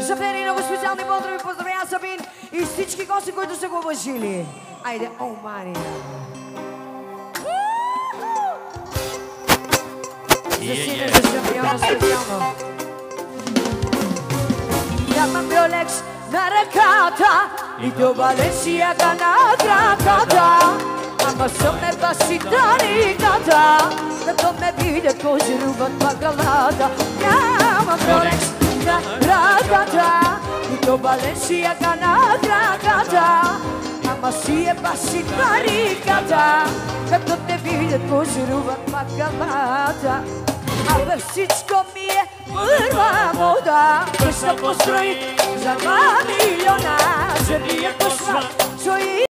За Фери много специални поздрави, поздравя Сабин и всички гости, които са го уважили. Айде, о, Мария! За сина, за шампиона специално. Нямам Ролекс на ръката и до Валенсияга на краката, ама съм ме баси тариката, като ме видят кожируват мъгалата. Нямам Ролекс на ръката и до Валенсияга на краката, ама си е баси тариката, като те видят кожируват мъгалата. Абе всичко ми е първа мода, къща построих за 2 милиона, за тия кошмар.